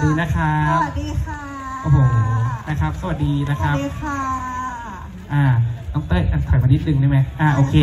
ดีนะครับสวัสดีค่ะโอ้โหนะครับสวัสดีนะครับสวัสดีค่ะน้องเต้ยถอยมานิดนึงได้ไหมโอเค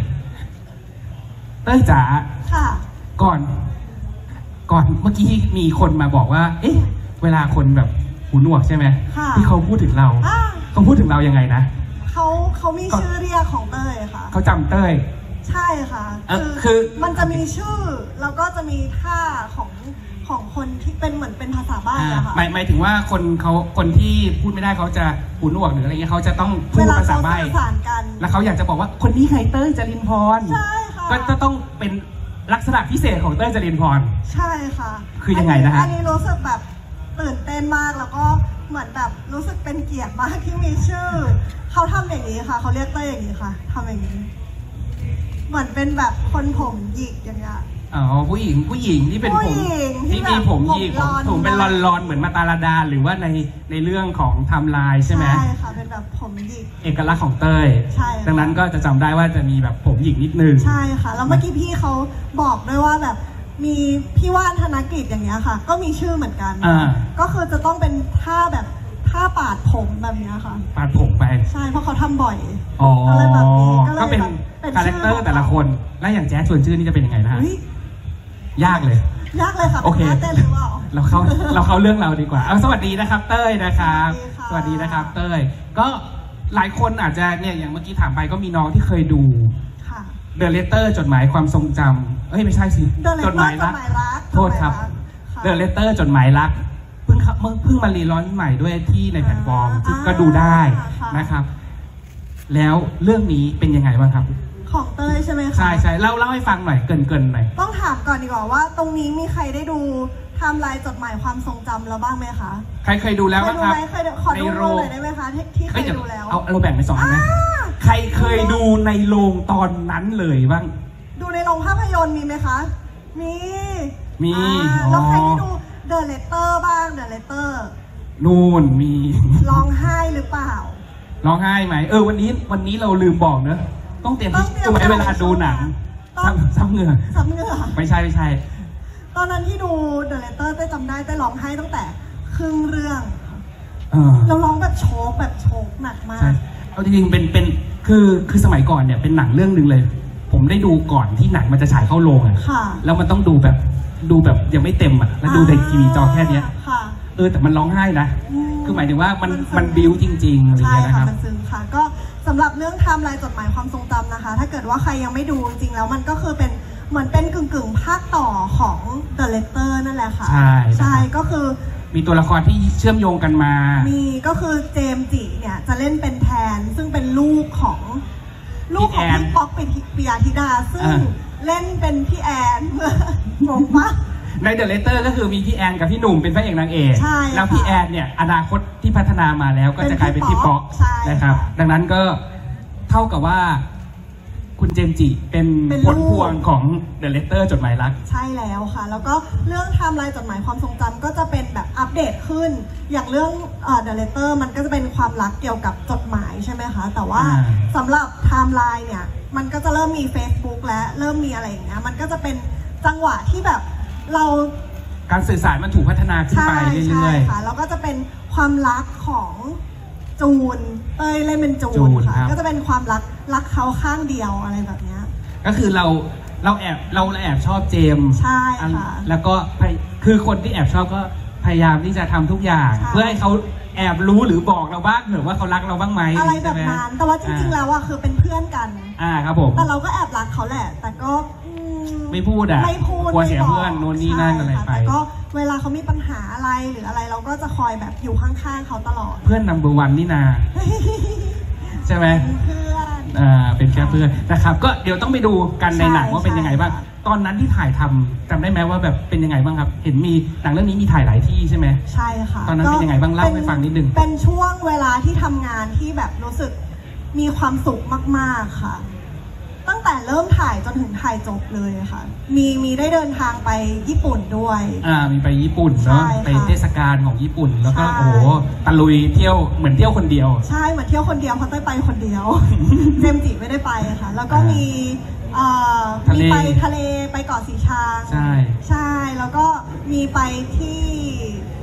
เต้ยจ๋าค่ะก่อนเมื่อกี้มีคนมาบอกว่าเอ๊ะเวลาคนแบบหูหนวกใช่ไหมที่เขาพูดถึงเราเขาพูดถึงเรายังไงนะเขามีชื่อเรียกของเต้ยค่ะเขาจำเต้ยใช่ค่ะคือมันจะมีชื่อแล้วก็จะมีท่าของคนที่เป็นเหมือนเป็นภาษาบ้านอะค่ะหมายถึงว่าคนที่พูดไม่ได้เขาจะหูหนวกหรืออะไรเงี้ยเขาจะต้องพูดภาษาบ้านแล้วเขาอยากจะบอกว่าคนนี้ใครเต้ยจรินพรใช่ค่ะก็จะต้องเป็นลักษณะพิเศษของเต้ยจรินพรใช่ค่ะคือยังไงนะฮะอันนี้รู้สึกแบบตื่นเต้นมากแล้วก็เหมือนแบบรู้สึกเป็นเกียรติมากที่มีชื่อเขาทำอย่างนี้ค่ะเขาเรียกเต้ยอย่างนี้ค่ะทำอย่างนี้เหมือนเป็นแบบคนผมหยิกอย่างเงี้ยผู้หญิงที่เป็นผมที่มีผมหยิกผมเป็นรอนเหมือนมาตาลาดาหรือว่าในเรื่องของไทม์ไลน์ใช่ไหมใช่ค่ะเป็นแบบผมหยิกเอกลักษณ์ของเต้ยใช่ดังนั้นก็จะจำได้ว่าจะมีแบบผมหยิกนิดนึงใช่ค่ะแล้วเมื่อกี้พี่เขาบอกด้วยว่าแบบมีพี่ว่านธนกิจอย่างเงี้ยค่ะก็มีชื่อเหมือนกันก็คือจะต้องเป็นท่าแบบท่าปาดผมแบบนี้ค่ะปาดผมไปใช่เพราะเขาทำบ่อยอะไรแบบนี้ก็เป็นคาแรคเตอร์แต่ละคนแล้วอย่างแจ๊สชวนชื่อนี่จะเป็นยังไงนะฮะยากเลยค่ะโอเคเต้นหรือเปล่าเราเข้าเรื่องเราดีกว่าสวัสดีนะครับเต้ยนะครับสวัสดีนะครับเต้ยก็หลายคนอาจจะเนี่ยอย่างเมื่อกี้ถามไปก็มีน้องที่เคยดูThe Letter จดหมายความทรงจำไม่ใช่สิจดหมายรักโทษครับ The Letter จดหมายรักเพิ่งมารีลอนใหม่ด้วยที่ในแพลตฟอร์มก็ดูได้นะครับแล้วเรื่องนี้เป็นยังไงบ้างครับของเต้ยใช่ไหมคะใช่เล่าให้ฟังหน่อยเกินหน่อยต้องถามก่อนดีกว่าว่าตรงนี้มีใครได้ดูไทม์ไลน์จดหมายความทรงจำเราบ้างไหมคะใครเคยดูแล้วครับขอดูเลยได้ไหมคะที่เคยดูแล้วเราแบ่งเป็น2อันนะใครเคยดูในโรงตอนนั้นเลยบ้างดูในโรงภาพยนตร์มีไหมคะมีแล้วใครที่ดูThe Letter บ้าง The Letter นู่นมีร้องไห้หรือเปล่าร้องไห้ไหมวันนี้เราลืมบอกเนอะต้องเตรียมตัวเวลาดูหนังซับเหงื่อไม่ใช่ตอนนั้นที่ดู The Letter ได้จำได้ได้ร้องไห้ตั้งแต่ครึ่งเรื่องเราร้องแบบโชกหนักมากเอาจริงๆเป็นคือสมัยก่อนเนี่ยเป็นหนังเรื่องนึงเลยผมได้ดูก่อนที่หนังมันจะฉายเข้าโรงแล้วมันต้องดูแบบยังไม่เต็มแล้วดูในทีวีจอแค่นี้แต่มันร้องไห้นะคือหมายถึงว่ามันบิ้วจริงๆอะไรอย่างเงี้ยนะครับมันซึ้งค่ะก็สำหรับเรื่องไทม์ไลน์จดหมายความทรงจำนะคะถ้าเกิดว่าใครยังไม่ดูจริงๆแล้วมันก็คือเป็นเหมือนเป็นกึ่งภาคต่อของ The Letter นั่นแหละค่ะใช่ก็คือมีตัวละครที่เชื่อมโยงกันมามีก็คือเจมส์จิเนี่ยจะเล่นเป็นแทนซึ่งเป็นลูกของพี่ป๊อกปิยธิดาซึ่งเล่นเป็นพี่แอนงงปะในเดอะเลเตอร์ก็คือมีพี่แอนกับพี่หนุ่มเป็นพระเอกนางเอกแล้วพี่แอนเนี่ยอนาคตที่พัฒนามาแล้วก็จะกลายเป็นพี่ป๊อกนะครับดังนั้นก็เท่ากับว่าคุณเจมส์จิเป็นผลพวงของเดอะเลเตอร์จดหมายรักใช่แล้วค่ะแล้วก็เรื่องไทม์ไลน์จดหมายความทรงจำก็จะเป็นแบบอัปเดตขึ้นอย่างเรื่องเดอะเลเตอร์มันก็จะเป็นความรักเกี่ยวกับจดหมายใช่ไหมคะแต่ว่าสำหรับไทม์ไลน์เนี่ยมันก็จะเริ่มมี Facebook และเริ่มมีอะไรอย่างเงี้ยมันก็จะเป็นจังหวะที่แบบการสื่อสารมันถูกพัฒนาขึ้นไปเรื่อยๆค่ะแล้วก็จะเป็นความรักของจูนเล่นเป็นจูนค่ะก็จะเป็นความรักเขาข้างเดียวอะไรแบบนี้ก็คือเราแอบชอบเจมใช่ค่ะแล้วก็คือคนที่แอบชอบก็พยายามที่จะทำทุกอย่างเพื่อให้เขาแอบรู้หรือบอกเราบ้างเถอะว่าเขารักเราบ้างไหมอะไรแบบนั้นแต่ว่าจริงๆแล้วอะคือเป็นเพื่อนกันครับผมแต่เราก็แอบรักเขาแหละแต่ก็ไม่พูดกลัวเสียเพื่อนโน่นนี่นั่นอะไรไปแต่ก็เวลาเขามีปัญหาอะไรหรืออะไรเราก็จะคอยแบบอยู่ข้างๆเขาตลอดเพื่อนนัมเบอร์วันนี่นาใช่ไหมเป็นแค่เพื่อนนะครับก็เดี๋ยวต้องไปดูกันในหนังว่าเป็นยังไงบ้างตอนนั้นที่ถ่ายทำจำได้ไหมว่าแบบเป็นยังไงบ้างครับเห็นมีหนังเรื่องนี้มีถ่ายหลายที่ใช่ไหมใช่ค่ะตอนนั้นเป็นยังไงบ้างเล่าให้ฟังนิดนึงเป็นช่วงเวลาที่ทำงานที่แบบรู้สึกมีความสุขมากๆค่ะตั้งแต่เริ่มถ่ายจนถึงถ่ายจบเลยค่ะมีได้เดินทางไปญี่ปุ่นด้วยมีไปญี่ปุ่นเนาะไปเทศกาลของญี่ปุ่นแล้วก็โอ้โหตะลุยเที่ยวเหมือนเที่ยวคนเดียวใช่เหมือนเที่ยวคนเดียวเพราะเต้ยไปคนเดียวเจมส์จิไม่ได้ไปค่ะแล้วก็มีไปทะเลไปเกาะสีชังใช่แล้วก็มีไปที่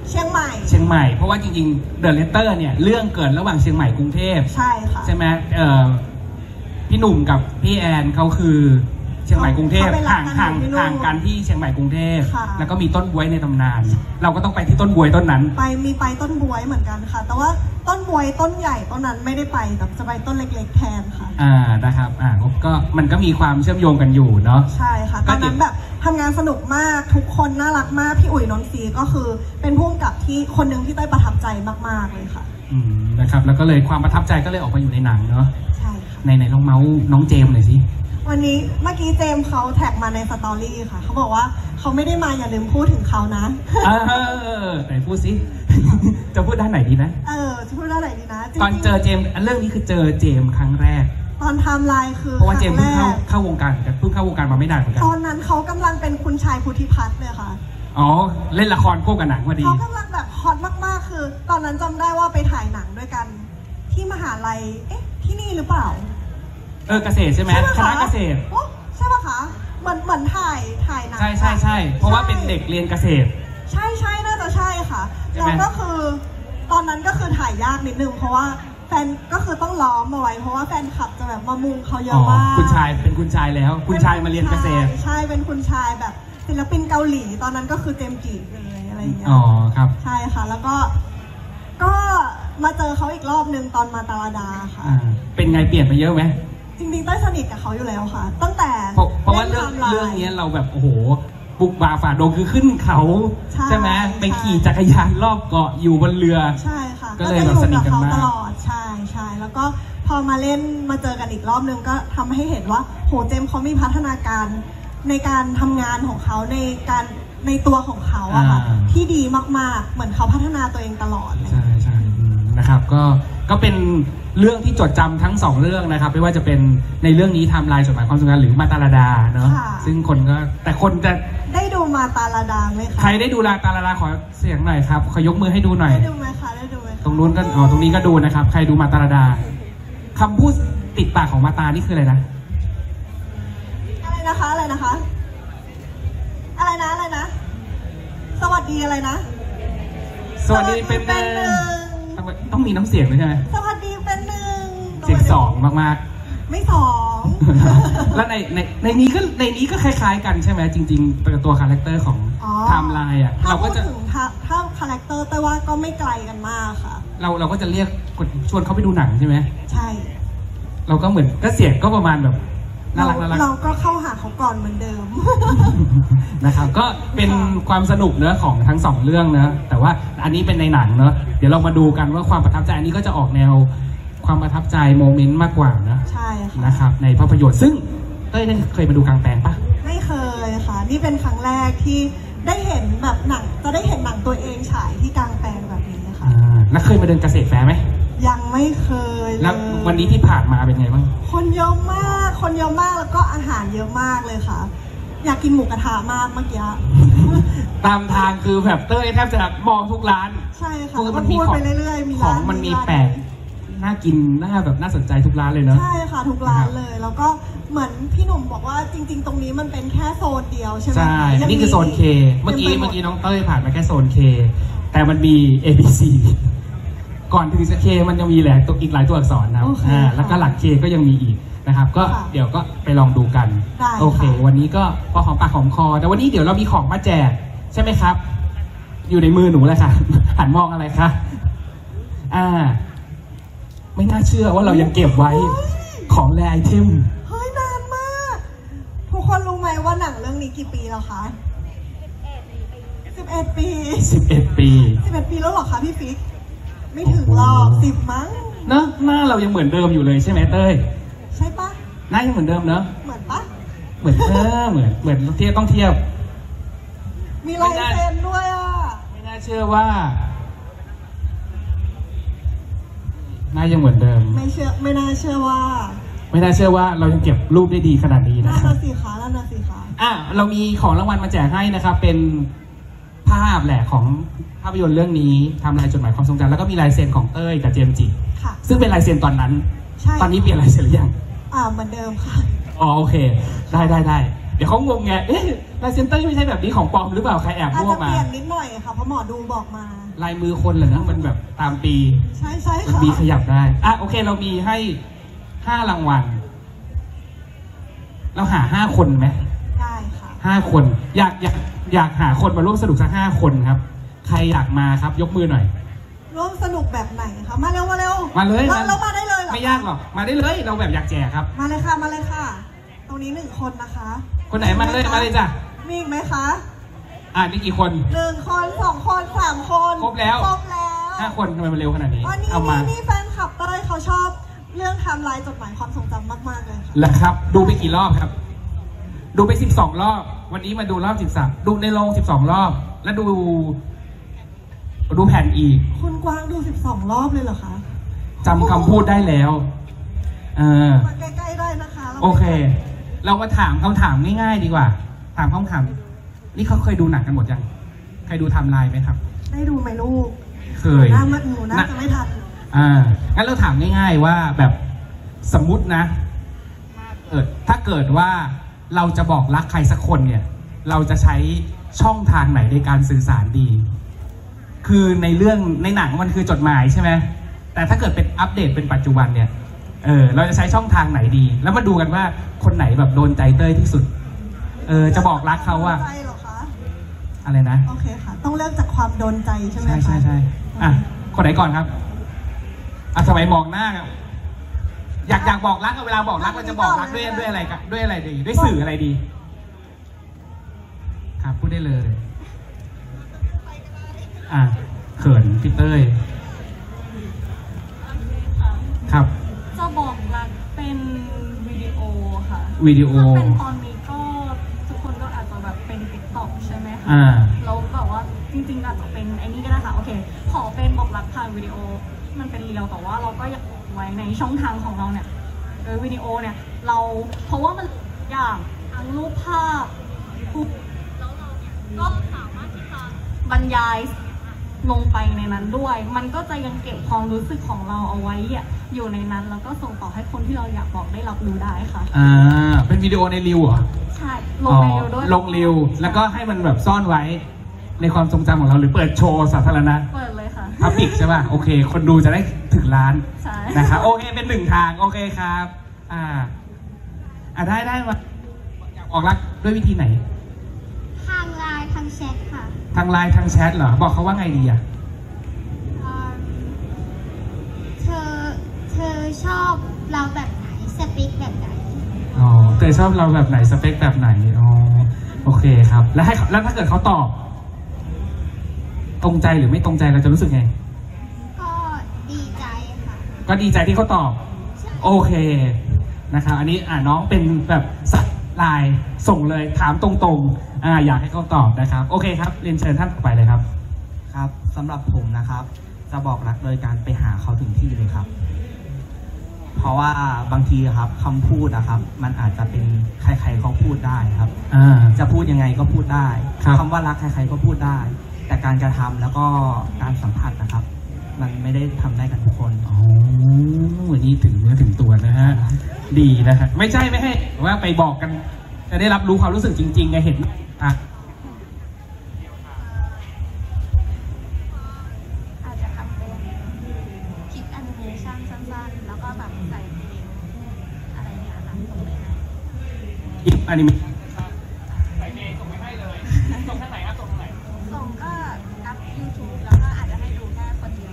เชียงใหม่เพราะว่าจริงๆ The Letter เนี่ยเรื่องเกิดระหว่างเชียงใหม่กรุงเทพใช่ค่ะใช่ไหมพี่หนุ่มกับพี่แอนเขาคือเชียงใหม่กรุงเทพห่างกันที่เชียงใหม่กรุงเทพแล้วก็มีต้นบ๊วยในตำนานเราก็ต้องไปที่ต้นบ๊วยต้นนั้นไปต้นบ๊วยเหมือนกันค่ะแต่ว่าต้นบ๊วยต้นใหญ่ต้นนั้นไม่ได้ไปแต่จะไปต้นเล็กๆแทนค่ะนะครับก็มันก็มีความเชื่อมโยงกันอยู่เนาะใช่ค่ะตอนนั้นแบบทำงานสนุกมากทุกคนน่ารักมากพี่อุ๋ยนนทรีก็คือเป็นผู้กำกับที่คนหนึ่งที่เต้ยประทับใจมากๆเลยค่ะนะครับแล้วก็เลยความประทับใจก็เลยออกมาอยู่ในหนังเนาะใช่ค่ะในลองเมาส์น้องเจมส์หน่อยสิวันนี้เมื่อกี้เจมส์เขาแท็กมาในสตอรี่ค่ะเขาบอกว่าเขาไม่ได้มาอย่าลืมพูดถึงเขานะไหนพูดสิจะพูดด้านไหนดีนะจะพูดด้านไหนดีนะตอนเจอเจมส์เรื่องนี้คือเจอเจมส์ครั้งแรกตอนไทม์ไลน์คือเพราะว่าเจมส์เพิ่งเข้าวงการแต่เพิ่งเข้าวงการมาไม่นานเหมือนกันตอนนั้นเขากำลังเป็นคุณชายพุทธิพัฒน์เลยค่ะเล่นละครคู่กับหนังพอดีเขากำลังแบบฮอตมากๆคือตอนนั้นจำได้ว่าไปถ่ายหนังด้วยกันที่มหาลัยที่นี่หรือเปล่าเกษตรใช่ไหมคณะเกษตรใช่ป่ะคะเหมือนถ่ายหนังใช่เพราะว่าเป็นเด็กเรียนเกษตรใช่น่าจะใช่ค่ะแล้วก็คือตอนนั้นก็คือถ่ายยากนิดนึงเพราะว่าแฟนก็คือต้องล้อมเอาไว้เพราะว่าแฟนคลับจะแบบมามุงเขาเยอะมากคุณชายเป็นคุณชายแล้วคุณชายมาเรียนเกษตรใช่เป็นคุณชายแบบศิลปินเกาหลีตอนนั้นก็คือเจมส์จิเลยอะไรอย่างเงี้ยครับใช่ค่ะแล้วก็มาเจอเขาอีกรอบนึงตอนมาตาลาดาค่ะเป็นไงเปลี่ยนไปเยอะไหมจริงๆได้สนิทกับเขาอยู่แล้วค่ะตั้งแต่เพราะว่าเรื่องนี้เราแบบโอ้โหบุกบ่าฝ่าดงคือขึ้นเขาใช่ไหมไปขี่จักรยานรอบเกาะอยู่บนเรือใช่ค่ะก็เลยแบบสนิทกันมากตลอดใช่แล้วก็พอมาเล่นมาเจอกันอีกรอบนึงก็ทำให้เห็นว่าโหเจมส์เขามีพัฒนาการในการทำงานของเขาในตัวของเขาอะค่ะที่ดีมากๆเหมือนเขาพัฒนาตัวเองตลอดใช่นะครับก็เป็นเรื่องที่จดจำทั้ง2เรื่องนะครับไม่ว่าจะเป็นในเรื่องนี้ไทม์ไลน์จดหมายความทรงจำหรือมาตาลาดาเนาะซึ่งคนจะได้ดูมาตาลาดาไหมคะใครได้ดูมาตาลาดาขอเสียงหน่อยครับขอยกมือให้ดูหน่อยได้ดูไหมคะตรงนู้นก็ตรงนี้ก็ดูนะครับใครดูมาตาลาดาคำพูดติดปากของมาตานี่คืออะไรนะอะไรนะคะอะไรนะสวัสดีอะไรนะสวัสดีเป็นหนึ่งต้องมีน้ำเสียงด้วยใช่ไหมสวัสดีเป็นหนึ่งเสียง2มากๆไม่2 แล้วในนี้ก็คล้ายๆกันใช่ไหมจริงๆตัวคาแรคเตอร์ของไทม์ไลน์เราก็จะถ้าคาแรคเตอร์แต่ว่าก็ไม่ไกลกันมากค่ะเราก็จะเรียกชวนเขาไปดูหนังใช่ไหมใช่เราก็เหมือนก็เสียงก็ประมาณแบบน่ารักเราก็เข้าหาเขาก่อนเหมือนเดิมนะครับก็เป็นความสนุกเนื้อของทั้ง2เรื่องนะแต่ว่าอันนี้เป็นในหนังเนอะเดี๋ยวเรามาดูกันว่าความประทับใจอันนี้ก็จะออกแนวความประทับใจโมเมนต์มากกว่านะใช่ค่ะนะครับในภาพยนตร์ซึ่งเคยมาดูกลางแปลงปะไม่เคยค่ะนี่เป็นครั้งแรกที่ได้เห็นแบบหนังจะได้เห็นหนังตัวเองฉายที่กลางแปลงแบบนี้ค่ะแล้วเคยมาเดินเกษตรแฟร์ไหมยังไม่เคยแล้ววันนี้ที่ผ่านมาเป็นไงบ้างคนเยอะมากแล้วก็อาหารเยอะมากเลยค่ะอยากกินหมูกระทะมากเมื่อกี้ตามทางคือแบบเต้ยแทบจะมองทุกร้านใช่ค่ะมันพูดไปเรื่อยๆมีของมันมีแปลกน่ากินน่าสนใจทุกร้านเลยเนอะใช่ค่ะทุกร้านเลยแล้วก็เหมือนพี่หนุ่มบอกว่าจริงๆตรงนี้มันเป็นแค่โซนเดียวใช่ไหมใช่นี่คือโซน K เมื่อกี้น้องเต้ยผ่านมาแค่โซน K แต่มันมี ABCก่อนถึงKมันยังมีอีกหลายตัวอักษรนะแล้วก็หลังKก็ยังมีอีกนะครับก็เดี๋ยวก็ไปลองดูกันโอเควันนี้ก็พอหอมปากหอมคอแต่วันนี้เดี๋ยวเรามีของมาแจกใช่ไหมครับอยู่ในมือหนูเลยค่ะหันมองอะไรคะไม่น่าเชื่อว่าเรายังเก็บไว้ของแรไอเทมเฮ้ยนานมากทุกคนรู้ไหมว่าหนังเรื่องนี้กี่ปีแล้วคะ11 ปีแล้วหรอคะพี่ฟิกไม่ถึงหรอก10มั้งเนอะหน้าเรายังเหมือนเดิมอยู่เลยใช่ไหมเต้ยใช่ปะหน้ายังเหมือนเดิมเนอะเหมือนปะเหมือนเทียบต้องเทียบมีลายเซ็นด้วยอ่ะไม่น่าเชื่อว่าหน้ายังเหมือนเดิมไม่น่าเชื่อว่าเรายังเก็บรูปได้ดีขนาดนี้นะนั่นน่ะสิคะเรามีของรางวัลมาแจกให้นะครับเป็นภาพแหละของภาพยนตร์เรื่องนี้ทำลายจดหมายความทรงจำแล้วก็มีลายเซ็นของเต้ยกับเจมส์จิซึ่งเป็นลายเซ็นตอนนั้นตอนนี้เปลี่ยนลายเซ็นหรือยังเหมือนเดิมค่ะโอเคได้เดี๋ยวเขางงไงลายเซ็นเต้ยไม่ใช่แบบนี้ของปลอมหรือเปล่าใครแอบมั่วมาอาจจะเปลี่ยนนิดหน่อยค่ะเพราะหมอดูบอกมาลายมือคนเหรอนะมันแบบตามปีใช่ใช่มันค่ะมีขยับได้โอเคเรามีให้5 รางวัลเราหา5 คนไหมได้ค่ะ 5 คนอยากหาคนมาร่วมสนุกสัก5 คนครับใครอยากมาครับยกมือหน่อยร่วมสนุกแบบไหนคะมาเร็วมาเร็วมาเลยเรามาได้เลยเหรอไม่ยากหรอกมาได้เลยเราแบบอยากแจกครับมาเลยค่ะมาเลยค่ะ ตรงนี้1 คนนะคะคนไหนมาเลยจ้ะมีอีกไหมคะนี่กี่คน 1 คน 2 คน 3 คนครบแล้วครบแล้ว 5 คนทำไมมันเร็วขนาดนี้วันนี้เอามานี่แฟนคลับเต้ยเขาชอบเรื่องไทม์ไลน์จดหมายความทรงจำมากๆเลยค่ะแล้วครับ ดูไปกี่รอบครับ ดูไป12 รอบ วันนี้มาดูรอบ13ดูในโรง12 รอบ แล้วดูแผ่นอีกคุณกวางดู12 รอบเลยเหรอคะจำคำพูดได้แล้วมาใกล้ๆได้นะคะโอเค เรามาถามคำถามง่ายๆดีกว่า ถามคำถามนี่เขาเคยดูหนังกันหมดยังเคยดูไทม์ไลน์ไหมครับได้ดูไหมลูกเคยหนูน่าจะไม่ทันงั้นเราถามง่ายๆว่าแบบสมมุตินะถ้าเกิดว่าเราจะบอกรักใครสักคนเนี่ย เราจะใช้ช่องทางไหนในการสื่อสารดี คือในหนังมันคือจดหมายใช่ไหมแต่ถ้าเกิดเป็นอัปเดตเป็นปัจจุบันเนี่ยเราจะใช้ช่องทางไหนดี แล้วมาดูกันว่าคนไหนแบบโดนใจเต้ยที่สุดจะบอกรักเขาว่าใจเหรอคะอะไรนะโอเคค่ะต้องเริ่มจากความโดนใจใช่ไหมคะใช่คนไหนก่อนครับสมัยมองหน้าอยากบอกรักเวลาบอกรักเราจะบอกรักด้วยอะไรกันด้วยอะไรดีด้วยสื่ออะไรดีครับพูดได้เลยเขินพี่เต้ยครับจะบอกรักเป็นวิดีโอค่ะวิดีโอถ้าเป็นตอนนี้ก็ทุกคนก็อาจจะแบบเป็น TikTok ใช่ไหมคะแล้วแบบว่าจริงๆอาจจะเป็นไอ้นี่ก็ได้ค่ะโอเคขอเป็นบอกรักผ่านวิดีโอมันเป็นเรียลแต่ว่าเราก็อยากไว้ในช่องทางของเราเนี่ยโดยวิดีโอเนี่ยเราเพราะว่ามันอย่างทั้งรูปภาพแล้วเราเนี่ยก็สามารถที่จะบรรยายลงไปในนั้นด้วยมันก็จะยังเก็บความรู้สึกของเราเอาไว้อยู่ในนั้นแล้วก็ส่งต่อให้คนที่เราอยากบอกได้รับรู้ได้ค่ะเป็นวิดีโอในรีวเหรอใช่ลงในรีวด้วยลงรีวแล้วก็ให้มันแบบซ่อนไว้ในความทรงจำของเราหรือเปิดโชว์สาธารณะเปิดเลยค่ะพับปิกใช่ป่ะโอเคคนดูจะได้ถึงล้านใช่นะครับโอเคเป็น1 ทางโอเคครับได้มาออกรักด้วยวิธีไหนทางไลน์ทางแชทค่ะทางไลน์ทางแชทเหรอบอกเขาว่าไงดีเธอชอบเราแบบไหนสเปคแบบไหนเธอชอบเราแบบไหนสเปคแบบไหนโอเคครับแล้วถ้าเกิดเขาตอบตรงใจหรือไม่ตรงใจเราจะรู้สึกไงก็ดีใจค่ะก็ดีใจที่เขาตอบโอเคนะครับอันนี้น้องเป็นแบบสัตว์ไลน์ส่งเลยถามตรงๆอยากให้เขาตอบนะครับโอเคครับเรียนเชิญท่านต่อไปเลยครับครับสำหรับผมนะครับจะบอกรักโดยการไปหาเขาถึงที่เลยครับเพราะว่าบางทีครับคำพูดนะครับมันอาจจะเป็นใครๆเขาพูดได้ครับจะพูดยังไงก็พูดได้คำว่ารักใครๆก็พูดได้แต่การกระทำแล้วก็การสัมผัสนะครับมันไม่ได้ทำได้กันทุกคนวันนี้ถึงเนื้อถึงตัวนะฮะดีนะฮะไม่ให้ว่าไปบอกกันจะได้รับรู้ความรู้สึกจริงๆไงเห็นอาจจะทำเป็นคลิปแอนิเมชั่นสั้นๆแล้วก็แบบใส่เพลงอะไรเนี่ยค่ะส่งไปให้คลิปแอนิเมชั่นใส่เพลงส่งไปให้เลยส่งทางไหนครับส่งทางไหนส่งก็อัพ YouTube แล้วก็อาจจะให้ดูแค่คนเดียว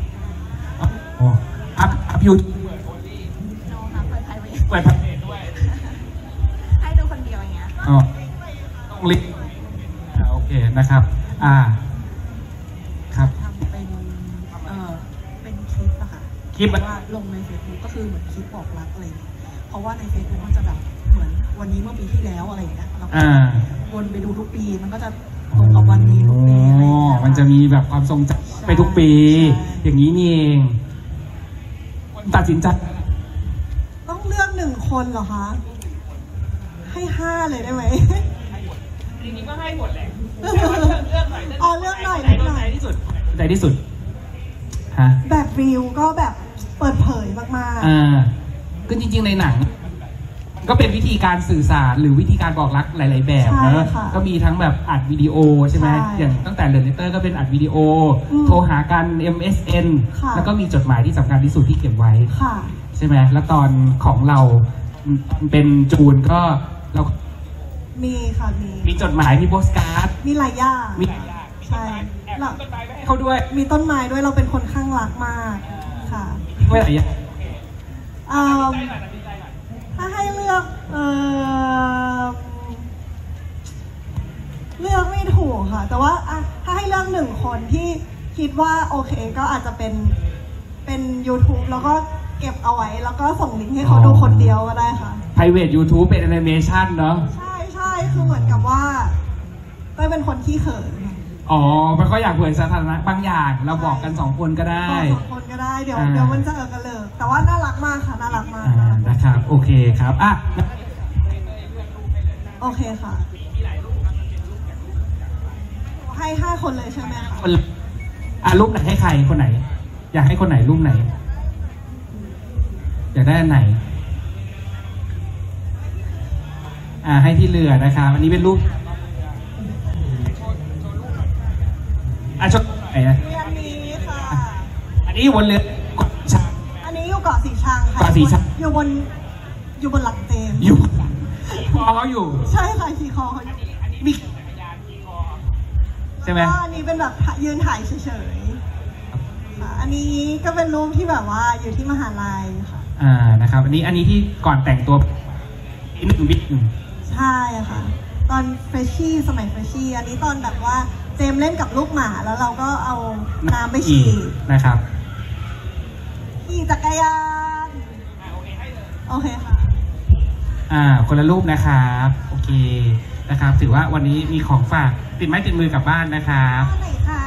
อัพยูทูบโน้ค่ะเปิดไพรเวทด้วยให้ดูคนเดียวอย่างเงี้ยต้องลิงก์โอเคนะครับครับทำเป็นคลิปอะค่ะคลิปว่าลงใน Facebook ก็คือเหมือนคลิปบอกรักอะไรเพราะว่าใน Facebook มันจะแบบเหมือนวันนี้เมื่อปีที่แล้วอะไรอย่างเงี้ยแล้วก็วนไปดูทุกปีมันก็จะตรงกับวันนี้ทุกปีอะไรอย่างเงี้ยมันจะมีแบบความทรงจำไปทุกปีอย่างนี้นี่เองตัดสินใจต้องเลือก1 คนเหรอคะให้5เลยได้ไหมจริงๆก็ให้หมดแหละเลือกหน่อยเลือกหน่อยใจที่สุดฮะแบบวิวก็แบบเปิดเผยมากๆก็จริงๆในหนังก็เป็นวิธีการสื่อสารหรือวิธีการบอกรักหลาย ๆ แบบนะก็มีทั้งแบบอัดวิดีโอใช่ไหมอย่างตั้งแต่เรื่องเลเตอร์ก็เป็นอัดวิดีโอโทรหากัน MSN แล้วก็มีจดหมายที่สำคัญที่สุดที่เก็บไว้ใช่ไหมแล้วตอนของเราเป็นจูนก็เรามีค่ะมีจดหมายมีโปสการ์ดมีหลายอย่างใช่เขาด้วยมีต้นไม้ด้วยเราเป็นคนข้างรักมากค่ะไม่หลายอย่างถ้าให้เลือกไม่ถูกค่ะแต่ว่าถ้าให้เลือกหนึ่งคนที่คิดว่าโอเคก็อาจจะเป็น YouTube แล้วก็เก็บเอาไว้แล้วก็ส่งลิงก์ให้เขาดูคนเดียวก็ได้ค่ะ Private YouTube เป็น Animation เนาะใช่คือเหมือนกับว่าเต้ยเป็นคนขี้เขินอ๋อมันก็อยากเผยสถานะบางอย่างเราบอกกัน2 คนก็ได้ 2 คนก็ได้เดี๋ยวมันจะกันเลยแต่ว่าน่ารักมากค่ะน่ารักมากนะครับโอเคครับโอเคค่ะให้5 คนเลยใช่ไหมคะรูปไหนให้ใครคนไหนอยากให้คนไหนรูปไหนอยากได้อันไหนให้ที่เรือนะครับอันนี้เป็นรูปชดไหนนะอันนี้ค่ะอันนี้อยู่บนเรืออันนี้อยู่เกาะสีชังค่ะเกาะสีชังอยู่บนหลังเต็มอยู่คอเขาอยู่ใช่ค่ะขี่คอเขามีใช่ไหมอันนี้เป็นแบบยืนถ่ายเฉยๆอันนี้ก็เป็นรูปที่แบบว่าอยู่ที่มหาลัยค่ะนะครับอันนี้ที่ก่อนแต่งตัวบิ๊กใช่ค่ะตอนเฟรชชี่สมัยเฟรชชี่อันนี้ตอนแบบว่าเจมเล่นกับลูกหมาแล้วเราก็เอาน้ำไปฉีดนะครับขี่จักรยานโอเคค่ะคนละรูปนะครับโอเคนะครับถือว่าวันนี้มีของฝากติดไม้ติดมือกลับบ้านนะครับไหนคะ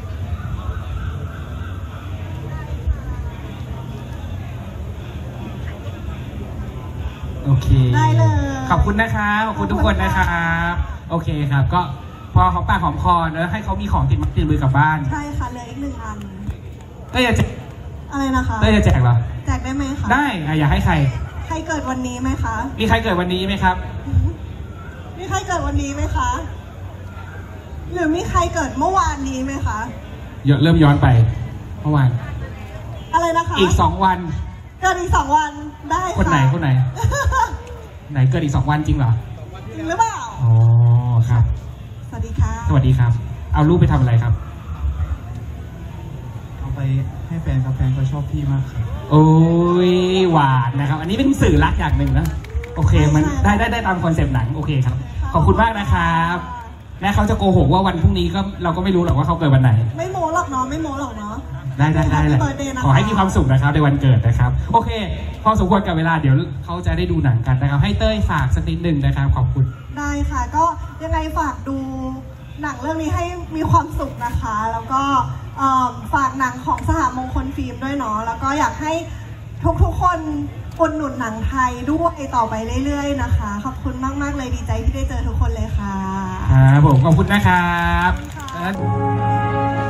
โอเคได้เลยขอบคุณนะครับขอบคุณทุกคนนะครับโอเคครับก็พอเขาปากหอมคอเนอะให้เขามีของติดไม้ติดมือกลับบ้านใช่ค่ะเหลืออีก1 อันก็จะแจกอะไรนะคะก็จะแจกเหรอแจกได้ไหมคะได้อยากให้ใครเกิดวันนี้ไหมคะมีใครเกิดวันนี้ไหมครับมีใครเกิดวันนี้ไหมคะหรือมีใครเกิดเมื่อวานนี้ไหมคะเริ่มย้อนไปเมื่อวานอะไรนะคะอีก2 วันเกิดอีก2 วันได้ค่ะคนไหนไหนเกิดอีก2 วันจริงเหรอจริงหรือเปล่าอ๋อครับสวัสดีค่ะสวัสดีครับเอารูปไปทำอะไรครับเอาไปให้แฟนครับแฟนเขาชอบพี่มากครับโอ้ยหวานนะครับอันนี้เป็นสื่อรักอย่างหนึ่งนะโอเคมันได้ตามคอนเซปต์หนังโอเคครับขอบคุณมากนะครับแม้เขาจะโกหกว่าวันพรุ่งนี้ก็เราก็ไม่รู้หรอกว่าเขาเกิดวันไหนไม่โม้หรอกเนาะไม่โม้หรอกเนาะได้เลยขอให้มีความสุขนะครับในวันเกิดนะครับโอเคพอสมควรกับเวลาเดี๋ยวเขาจะได้ดูหนังกันนะครับให้เต้ยฝากสักนิดหนึ่งนะครับขอบคุณได้ค่ะก็ยังไงฝากดูหนังเรื่องนี้ให้มีความสุขนะคะแล้วก็ฝากหนังของสหมงคลฟิล์มด้วยเนาะแล้วก็อยากให้ทุกคนอุดหนุนหนังไทยด้วยต่อไปเรื่อยๆนะคะขอบคุณมากๆเลยดีใจที่ได้เจอทุกคนเลยค่ะผมขอบคุณนะครับ